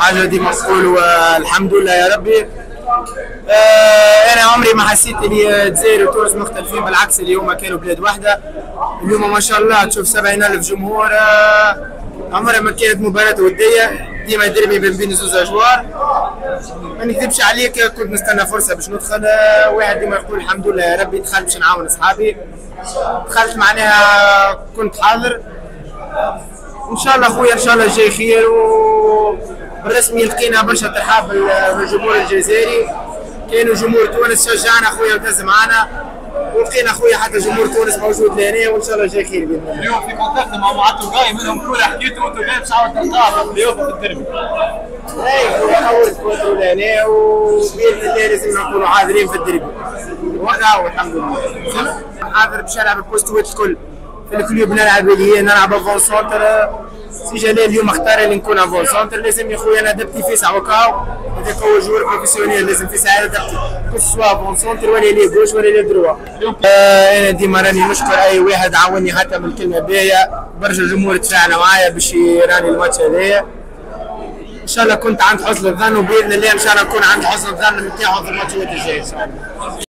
حاجه ديما نقولوا الحمد لله يا ربي. انا عمري ما حسيت اللي الجزائر وتونس مختلفين، بالعكس اليوم كانوا بلاد واحده. اليوم ما شاء الله تشوف 70,000 جمهور. عمرها ما كانت مباراه وديه، ديما ديربي بين زوز اجوار. ما نكذبش عليك، كنت نستنى فرصه باش ندخل. واحد ديما يقول الحمد لله يا ربي دخلت باش نعاون اصحابي. دخلت معناها كنت حاضر. ان شاء الله خويا ان شاء الله الجاي خير. والرسمي لقينا برشا ترحاب بالجمهور الجزائري. كانوا جمهور تونس شجعنا خويا ودز معنا، ولقينا خويا حتى جمهور تونس موجود لهنا، وان شاء الله جاي خير باذن الله. اليوم في كونتاكت مع معطل جاي منهم كل حكيتوا وانتم جاي باش عاود تلقاه اليوم في الدربي. اي خويا حاولت كونترول لهنا، وباذن الله لازم نكونوا حاضرين في الدربي. وقعوا الحمد لله. حاضر باش نلعب البوستوات الكل. في الكلوب نلعب اللي هي نلعب افون سونتر. سي جلال اليوم اختار اللي نكون افون سونتر. لازم يا خويا ندبتي في ساعه وكاو. هذاك هو جوار بروفيسيونيل، لازم في ساعه ندبتي كو سوا افون سونتر ولا لي جوش ولا لي دروا. انا ديما راني نشكر اي واحد عاوني حتى من الكلمه باهيه. برشا الجمهور تفاعل معايا باش يراني الماتش هذايا. ان شاء الله كنت عند حسن الظن، وباذن الله ان شاء الله نكون عند حسن الظن نتاعهم في الماتشات الجايه ان شاء الله.